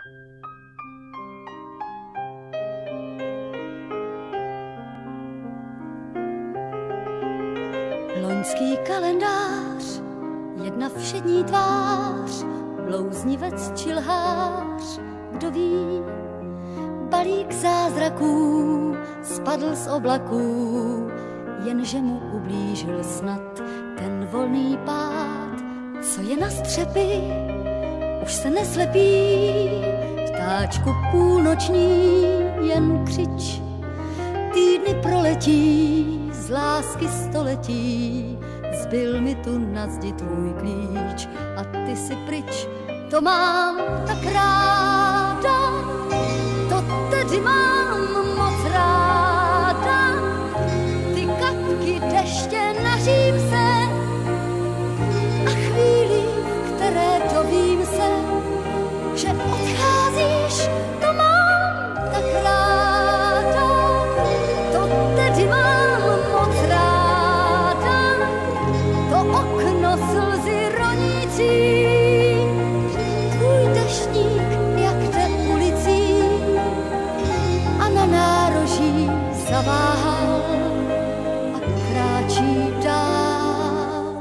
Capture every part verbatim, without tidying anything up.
Loňský kalendář, jedna všední tvář, blouznivec či lhář, kdo ví, balík zázraků spadl z oblaků, jenže mu ublížil snad ten volný pád, co je na střepy, už se neslepí, ptáčku půlnoční jen křič, týdny proletí, z lásky století, zbyl mi tu na zdi tvůj klíč a ty si pryč, to mám tak ráda, to tedy mám moc ráda, ty kapky deště nařím se a chvíli, v které dovím se, že odcházíš, to mám tak ráda, to tedy mám moc ráda, to okno slzy ronící, tvůj deštník, jak jde ulicí a na nároží zaváhal a kráčí dál.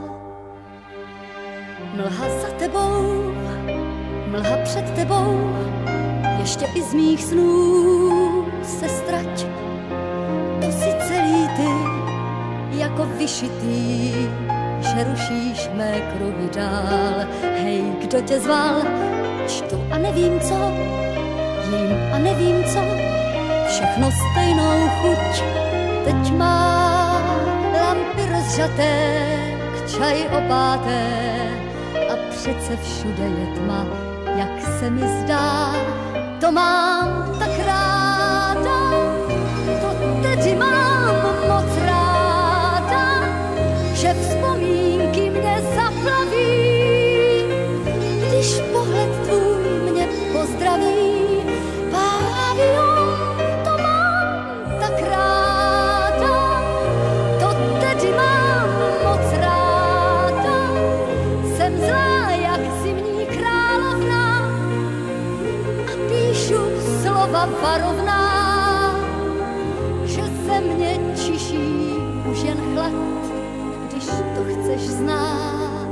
Mlha za tebou, mlha před tebou, ještě i z mých snů se strať, to si celý ty, jako vyšitý, že rušíš mé kruhy dál. Hej, kdo tě zval, čtu a nevím co, jím a nevím co, všechno stejnou chuť, teď má lampy rozžaté, k čaj opáté a přece všude je tma, jak se mi zdá, to mám tak ráda, to tedy mám moc ráda, že vzpomínky mě zaplaví, když pohled tvůj mě pozdraví. Pavion, to mám tak ráda, to tedy mám moc ráda, jsem zlá jak zimní královna a píšu slova varovná, že ze mě čiší už jen chlad, když to chceš znát.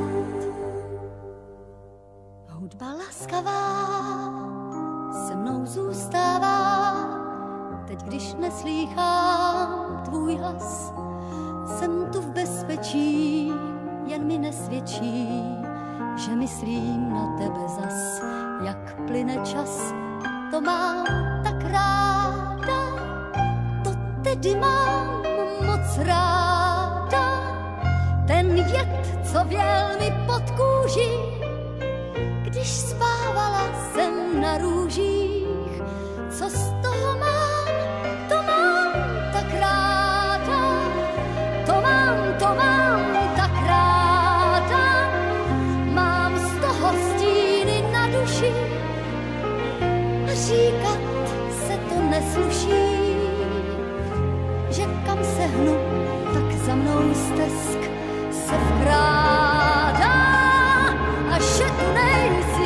Hudba laskavá se mnou zůstává, teď když neslýchám tvůj hlas, jsem tu v bezpečí, jen mi nesvědčí, že myslím na tebe zas, jak plyne čas, to mám tak ráda, to tedy mám moc ráda, ten jed, co věl mi pod kůži, když spávala jsem na růžích, co z toho mám, to mám tak ráda, to mám, to mám tak ráda, mám z toho stíny na duši a říkat se to nesluší, že kam se hnu, tak za mnou stesk se vkrádá a že tu nejsi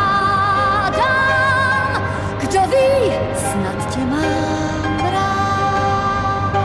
strádám, kdo ví, snad tě mám ráda.